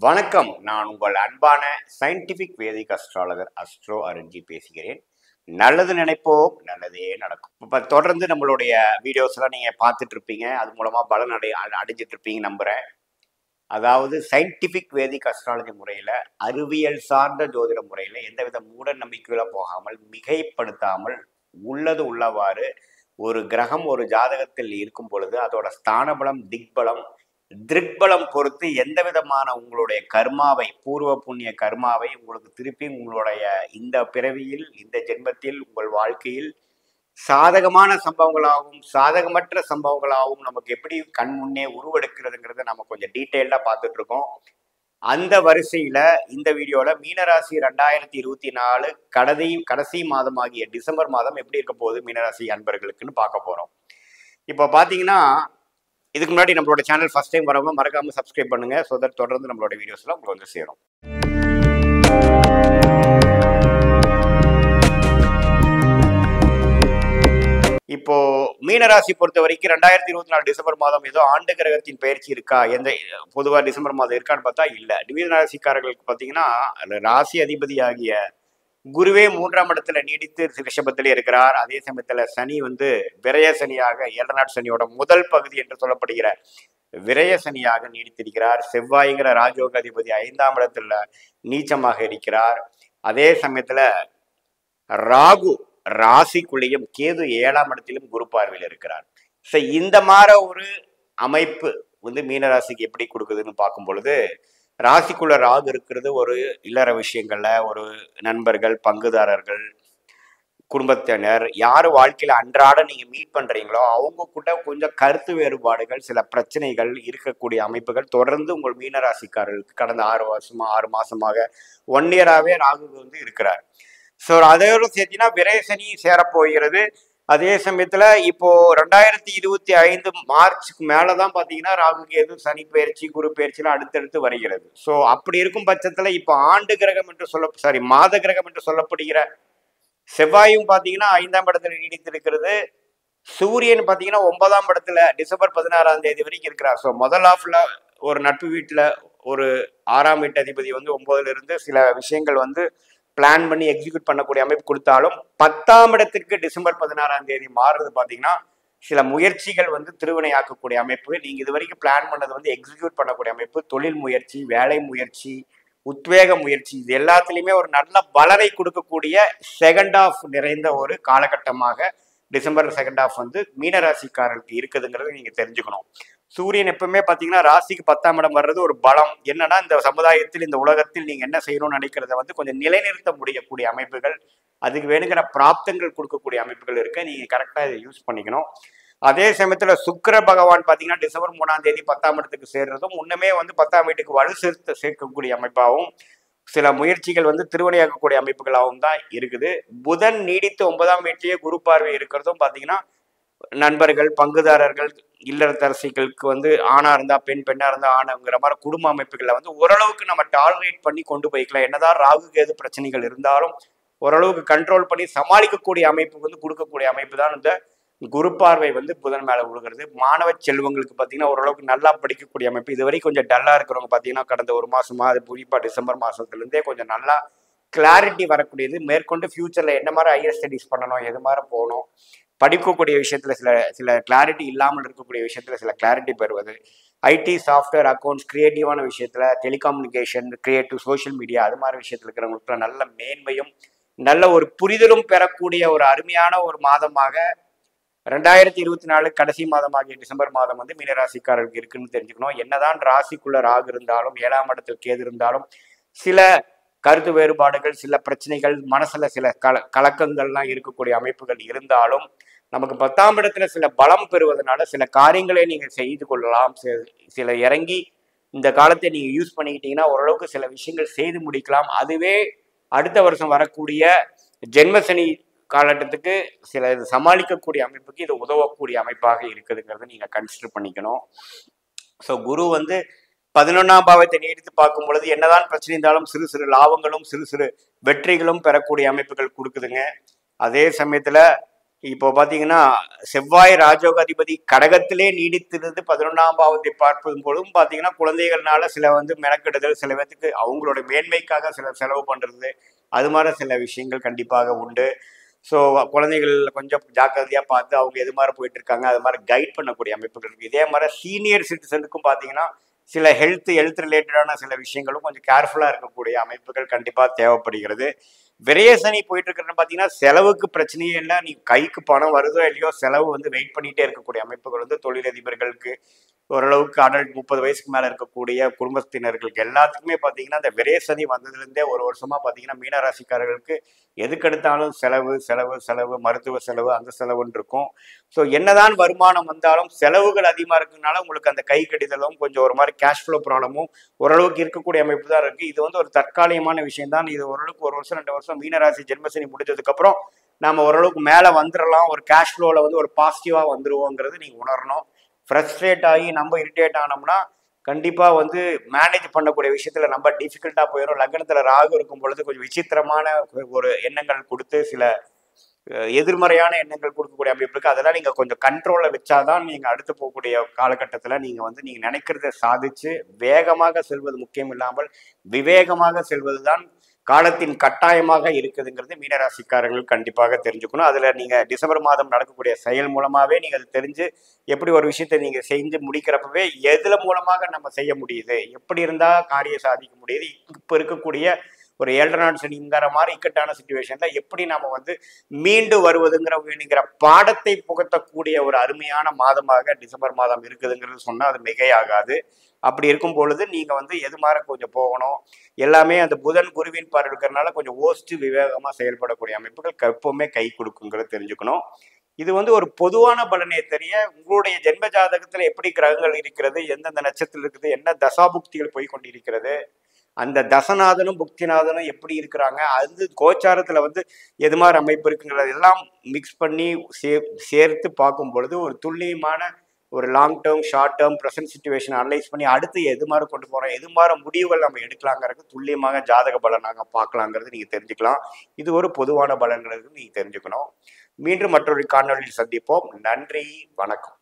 வணக்கம். நான் உங்கள் அன்பான scientific Vedic astrologer astro Arunji பேசுகிறேன். நல்லது நினைப்போம், நல்லதே நடக்கும். இப்போ தொடர்ந்து நம்மளுடைய வீடியோஸ்லாம் நீங்கள் பார்த்துட்டு இருப்பீங்க. அது மூலமாக பலன் அடைஞ்சிட்டு இருப்பீங்க நம்புகிறேன். அதாவது சயின்டிபிக் வேதிக் அஸ்ட்ராலஜி முறையில், அறிவியல் சார்ந்த ஜோதிட முறையில் எந்தவித மூட நம்பிக்கைகளை போகாமல், மிகைப்படுத்தாமல், உள்ளது உள்ளவாறு ஒரு கிரகம் ஒரு ஜாதகத்தில் இருக்கும் பொழுது அதோட ஸ்தானபலம், திக்பலம், திருக்பலம் பொறுத்து எந்த விதமான உங்களுடைய கர்மாவை, பூர்வ புண்ணிய கர்மாவை உங்களுக்கு திருப்பி உங்களுடைய இந்த பிறவியில், இந்த ஜென்மத்தில், உங்கள் வாழ்க்கையில் சாதகமான சம்பவங்களாகவும் சாதகமற்ற சம்பவங்களாகவும் நமக்கு எப்படி கண் முன்னே உருவெடுக்கிறதுங்கிறத நம்ம கொஞ்சம் டீட்டெயில்டா பார்த்துட்டு இருக்கோம். அந்த வரிசையில இந்த வீடியோல மீனராசி 2024 கடைசி மாதமாகிய டிசம்பர் மாதம் எப்படி இருக்க போகுது மீனராசி அன்பர்களுக்குன்னு பார்க்க போறோம். இப்போ பாத்தீங்கன்னா, இதுக்கு முன்னாடி நம்மளோட சேனல் ஃபர்ஸ்ட் டைம் வரவங்க மறக்காம சப்ஸ்கிரைப் பண்ணுங்க. ஸோ தட் தொடர்ந்து நம்மளோட வீடியோஸ்லாம் உங்களுக்கு வந்து சேரும். இப்போ மீனராசி பொறுத்த வரைக்கும் 2024 டிசம்பர் மாதம் ஏதோ ஆண்டு கிரகத்தின் பயிற்சி இருக்கா, எந்த பொதுவாக டிசம்பர் மாதம் இருக்கான்னு பார்த்தா இல்லை. மீனராசிக்காரர்களுக்கு பார்த்தீங்கன்னா ராசி அதிபதியாகிய குருவே 3ஆம் இடத்துல நீடித்து ரிஷபத்திலே இருக்கிறார். அதே சமயத்துல சனி விரய சனியாக 7 நாட் சனியோட முதல் பகுதி என்று சொல்லப்படுகிற விரய சனியாக நீடித்திருக்கிறார். செவ்வாய்ங்கிற ராஜயோக அதிபதி 5ஆம் இடத்துல நீச்சமாக இருக்கிறார். அதே சமயத்துல ராகு ராசிக்குள்ளேயும் கேது 7ஆம் இடத்திலும் குரு பார்வையில் இருக்கிறார். ஸோ இந்த மாதிரி ஒரு அமைப்பு மீனராசிக்கு எப்படி கொடுக்குதுன்னு பார்க்கும் பொழுது, ராசிக்குள்ள ராகு இருக்கிறது ஒரு இல்லற விஷயங்கள்ல ஒரு நண்பர்கள், பங்குதாரர்கள், குடும்பத்தினர், யாரு வாழ்க்கையில அன்றாட நீங்க மீட் பண்றீங்களோ அவங்க கூட கொஞ்சம் கருத்து வேறுபாடுகள், சில பிரச்சனைகள் இருக்கக்கூடிய அமைப்புகள் தொடர்ந்து உங்கள் மீனராசிக்காரர்களுக்கு கடந்த 6 மாசமாக 1 இயராகவே ராகு இருக்கிறார். ஸோ அதோட சேர்த்தினா விரயசனி சேரப்போகிறது. அதே சமயத்துல இப்போ 2025 மார்ச்சுக்கு மேலதான் பாத்தீங்கன்னா ராகு கேது சனி பயிற்சி, குரு பயிற்சிலாம் அடுத்தடுத்து வருகிறது. ஸோ அப்படி இருக்கும் பட்சத்துல இப்போ ஆண்டு கிரகம் என்று மாத கிரகம் என்று சொல்லப்படுகிற செவ்வாயும் பாத்தீங்கன்னா 5ஆம் இடத்துல நீடித்திருக்கிறது. சூரியன் பாத்தீங்கன்னா 9ஆம் இடத்துல டிசம்பர் 16ஆம் தேதி வரைக்கும் இருக்கிறார். ஸோ முதல் ஹாஃப்ல ஒரு நட்பு வீட்டுல ஒரு 6ஆம் வீட்டு அதிபதி 9ல இருந்து சில விஷயங்கள் பிளான் பண்ணி எக்ஸிக்யூட் பண்ணக்கூடிய அமைப்பு கொடுத்தாலும் 10ஆம் இடத்திற்கு டிசம்பர் 16ஆம் தேதி மாறுறது பார்த்தீங்கன்னா சில முயற்சிகள் திருவினையாக்கக்கூடிய அமைப்பு. நீங்க இது வரைக்கும் பிளான் பண்ணது எக்ஸிக்யூட் பண்ணக்கூடிய அமைப்பு. தொழில் முயற்சி, வேலை முயற்சி, உத்வேக முயற்சி, இது எல்லாத்துலேயுமே ஒரு நல்ல பலனை கொடுக்கக்கூடிய செகண்ட் ஆஃப் நிறைந்த ஒரு காலகட்டமாக டிசம்பர் செகண்ட் ஆஃப் மீனராசிக்காரர்களுக்கு இருக்குதுங்கிறத நீங்க தெரிஞ்சுக்கணும். சூரியன் எப்பவுமே பார்த்தீங்கன்னா ராசிக்கு 10ஆம் இடம் வர்றது ஒரு பலம். என்னன்னா இந்த சமுதாயத்தில், இந்த உலகத்தில் நீங்க என்ன செய்யணும்னு நினைக்கிறத கொஞ்சம் நிலைநிறுத்த முடியக்கூடிய அமைப்புகள், அதுக்கு வேணுங்கிற பிராப்தங்கள் கொடுக்கக்கூடிய அமைப்புகள் இருக்கு. நீங்க கரெக்டா இதை யூஸ் பண்ணிக்கணும். அதே சமயத்துல சுக்கிர பகவான் பாத்தீங்கன்னா டிசம்பர் 3ஆம் தேதி 10ஆம் இடத்துக்கு சேர்றதும் முன்னமே 10ஆம் வீட்டுக்கு வலு சேர்க்கக்கூடிய அமைப்பாகவும் சில முயற்சிகள் திருவினையாக்கக்கூடிய அமைப்புகளாகவும் தான் இருக்குது. புதன் நீடித்து 9ஆம் வீட்டிலேயே குரு பார்வை இருக்கிறதும் பாத்தீங்கன்னா நண்பர்கள், பங்குதாரர்கள், இல்லறத்தரசிகளுக்கு ஆணா இருந்தா பெண், பெண்ணா இருந்தா ஆணுங்கிற மாதிரி குடும்ப அமைப்புகளை ஓரளவுக்கு நம்ம டாலரேட் பண்ணி கொண்டு போய்க்கலாம். என்னதான் ராகு கேது பிரச்சனைகள் இருந்தாலும் ஓரளவுக்கு கண்ட்ரோல் பண்ணி சமாளிக்கக்கூடிய அமைப்பு கொடுக்கக்கூடிய அமைப்பு தான் இந்த குரு பார்வை புதன் மேல விழுகிறது. மாணவ செல்வங்களுக்கு பார்த்தீங்கன்னா ஓரளவுக்கு நல்லா படிக்கக்கூடிய அமைப்பு. இதுவரை கொஞ்சம் டல்லா இருக்கிறவங்க பார்த்தீங்கன்னா கடந்த 1 மாசமா, அது குறிப்பா டிசம்பர் மாசத்துலேருந்தே கொஞ்சம் நல்லா கிளாரிட்டி வரக்கூடியது. மேற்கொண்டு ஃபியூச்சர்ல என்ன மாதிரி ஹையர் ஸ்டடீஸ் பண்ணணும், எது மாதிரி போகணும், படிக்கக்கூடிய விஷயத்துல சில கிளாரிட்டி இல்லாமல் இருக்கக்கூடிய விஷயத்துல சில கிளாரிட்டி பெறுவது, ஐடி, சாஃப்ட்வேர், அக்கௌண்ட்ஸ், கிரியேட்டிவான விஷயத்துல, டெலிகம்யூனிகேஷன், கிரியேட்டிவ், சோஷியல் மீடியா, அது மாதிரி விஷயத்துல இருக்கிறவங்களுக்கு நல்ல மேன்மையும் நல்ல ஒரு புரிதலும் பெறக்கூடிய ஒரு அருமையான ஒரு மாதமாக 2024 கடைசி மாதமாகிய டிசம்பர் மாதம் மீனராசிக்காரர்களுக்கு இருக்குன்னு தெரிஞ்சுக்கணும். என்னதான் ராசிக்குள்ள ராகு இருந்தாலும் 7ஆம் இடத்தில் கேது இருந்தாலும் சில கருத்து வேறுபாடுகள், சில பிரச்சனைகள், மனசுல சில கலக்கங்கள்லாம் இருக்கக்கூடிய அமைப்புகள் இருந்தாலும் நமக்கு 10ஆம் இடத்துல சில பலம் பெறுவதனால சில காரியங்களை நீங்க செய்து கொள்ளலாம். சில இறங்கி இந்த காலத்தை நீங்க யூஸ் பண்ணிக்கிட்டீங்கன்னா ஓரளவுக்கு சில விஷயங்கள் செய்து முடிக்கலாம். அதுவே அடுத்த வருஷம் வரக்கூடிய ஜென்மசனி காலகட்டத்துக்கு சில இது சமாளிக்கக்கூடிய அமைப்புக்கு இது உதவக்கூடிய அமைப்பாக இருக்குதுங்கிறத நீங்க கன்சிடர் பண்ணிக்கணும். ஸோ குரு 11ஆம் பாவத்தை நீடித்து பார்க்கும் பொழுது என்னதான் பிரச்சனை இருந்தாலும் சிறு சிறு லாபங்களும் சிறு சிறு வெற்றிகளும் பெறக்கூடிய அமைப்புகள் கொடுக்குதுங்க. அதே சமயத்துல இப்போ பாத்தீங்கன்னா செவ்வாய் ராஜோக அதிபதி கடகத்திலே நீடித்திருந்து 11ஆம் பாவத்தை பார்ப்பதும் பொழுதும் பாத்தீங்கன்னா குழந்தைகள்னால சில வந்து மெனக்கெடுதல், சில பேத்துக்கு அவங்களோட மேன்மைக்காக சில செலவு பண்றது, அது மாதிரி சில விஷயங்கள் கண்டிப்பாக உண்டு. ஸோ குழந்தைகள் கொஞ்சம் ஜாக்கிரதையாக பார்த்து அவங்க எது மாதிரி போயிட்டு இருக்காங்க அது மாதிரி கைட் பண்ணக்கூடிய அமைப்புகள் இருக்குது. இதே மாதிரி சீனியர் சிட்டிசனுக்கும் பார்த்தீங்கன்னா சில ஹெல்த் ரிலேட்டடான சில விஷயங்களும் கொஞ்சம் கேர்ஃபுல்லாக இருக்கக்கூடிய அமைப்புகள் கண்டிப்பாக தேவைப்படுகிறது. விரய சனி போயிட்டு இருக்கிறன்னு பார்த்தீங்கன்னா செலவுக்கு பிரச்சனையே இல்லை. நீ கைக்கு பணம் வருதோ இல்லையோ செலவு வந்து வெயிட் பண்ணிகிட்டே இருக்கக்கூடிய அமைப்புகள் வந்து தொழிலதிபர்களுக்கு, ஓரளவுக்கு அடல்ட் 30 வயசுக்கு மேலே இருக்கக்கூடிய குடும்பத்தினர்களுக்கு எல்லாத்துக்குமே பார்த்தீங்கன்னா இந்த விரய சனி வந்ததுலேருந்தே ஒரு வருஷமாக பார்த்தீங்கன்னா மீனராசிக்காரர்களுக்கு எதுக்கெடுத்தாலும் செலவு செலவு செலவு, மருத்துவ செலவு, அந்த செலவுன்னு இருக்கும். ஸோ என்னதான் வருமானம் வந்தாலும் செலவுகள் அதிகமாக இருக்கிறதுனால உங்களுக்கு அந்த கை கடிதலும் கொஞ்சம் ஒரு மாதிரி கேஷ் ஃப்ளோ ப்ராப்ளமும் ஓரளவுக்கு இருக்கக்கூடிய அமைப்பு தான் இருக்குது. இது வந்து ஒரு தற்காலிகமான விஷயம் தான். இது ஓரளவுக்கு 1 வருஷம் 2 வருஷம் மீனராசி ஜென்மசனி முடிஞ்சதுக்கப்புறம் நம்ம ஓரளவுக்கு மேலே வந்துடலாம். ஒரு கேஷ் ஃப்ளோவில் வந்து ஒரு பாசிட்டிவாக வந்துருவோங்கிறது நீங்கள் உணரணும். ஃப்ரஸ்ட்ரேட் ஆகி நம்ம இரிட்டேட் ஆனோம்னா கண்டிப்பாக வந்து மேனேஜ் பண்ணக்கூடிய விஷயத்தில் நம்ம டிஃபிகல்ட்டாக போயிடும். லக்னத்தில் ராகு இருக்கும் பொழுது கொஞ்சம் விசித்திரமான ஒரு எண்ணங்கள் கொடுத்து சில எதிர்மறையான எண்ணங்கள் கொடுக்கக்கூடிய அமைப்பு இருக்குது. அதெல்லாம் நீங்கள் கொஞ்சம் கண்ட்ரோலில் வச்சாதான் நீங்கள் அடுத்து போகக்கூடிய காலகட்டத்தில் நீங்கள் வந்து நீங்கள் நினைக்கிறத சாதிச்சு வேகமாக செல்வது முக்கியம் இல்லாமல் விவேகமாக செல்வது தான் காலத்தின் கட்டாயமாக இருக்குதுங்கிறது மீனராசிக்காரர்கள் கண்டிப்பாக தெரிஞ்சுக்கணும். அதில் நீங்கள் டிசம்பர் மாதம் நடக்கக்கூடிய செயல் மூலமாகவே நீங்கள் அது தெரிஞ்சு எப்படி ஒரு விஷயத்தை நீங்கள் செஞ்சு முடிக்கிறப்பவே எதில் மூலமாக நம்ம செய்ய முடியுது, எப்படி இருந்தால் காரியம் சாதிக்க முடியுது, இப்போ இருக்கக்கூடிய ஒரு 7 நாள் சனிங்கிற மாதிரி இக்கட்டான சுச்சுவேஷன்ல எப்படி நம்ம வந்து மீண்டு வருவதுங்கிற பாடத்தை புகட்டக்கூடிய ஒரு அருமையான மாதமாக டிசம்பர் மாதம் இருக்குதுங்கிறது சொன்னால் அது மிகையாகாது. அப்படி இருக்கும் பொழுது நீங்கள் வந்து எது மாதிரி கொஞ்சம் போகணும். எல்லாமே அந்த புதன் குருவின் பார்வை இருக்கிறதுனால கொஞ்சம் யோசிச்சு விவேகமாக செயல்படக்கூடிய அமைப்புகள் எப்பவுமே கை கொடுக்குங்கிறது தெரிஞ்சுக்கணும். இது வந்து ஒரு பொதுவான பலனே தெரிய உங்களுடைய ஜென்ம ஜாதகத்தில் எப்படி கிரகங்கள் இருக்கிறது, எந்தெந்த நட்சத்திரம் இருக்குது, என்ன தசாபுக்திகள் போய் கொண்டிருக்கிறது, அந்த தசநாதனும் புக்திநாதனும் எப்படி இருக்கிறாங்க, அது கோச்சாரத்தில் வந்து எது மாதிரி அமைப்பு இருக்குங்கிறது எல்லாம் மிக்ஸ் பண்ணி சேர்த்து பார்க்கும் பொழுது ஒரு துல்லியமான ஒரு long term, short term, present situation analyse பண்ணி அடுத்து எது மாதிரி கொண்டு போகிறோம், எது மாதிரி முடிவுகள் நம்ம எடுக்கலாங்கிறது துல்லியமாக ஜாதக பலனாக பார்க்கலாங்கிறது நீங்கள் தெரிஞ்சுக்கலாம். இது ஒரு பொதுவான பலன்கிறது நீங்கள் தெரிஞ்சுக்கணும். மீண்டும் மற்றொரு காணொலியில் சந்திப்போம். நன்றி, வணக்கம்.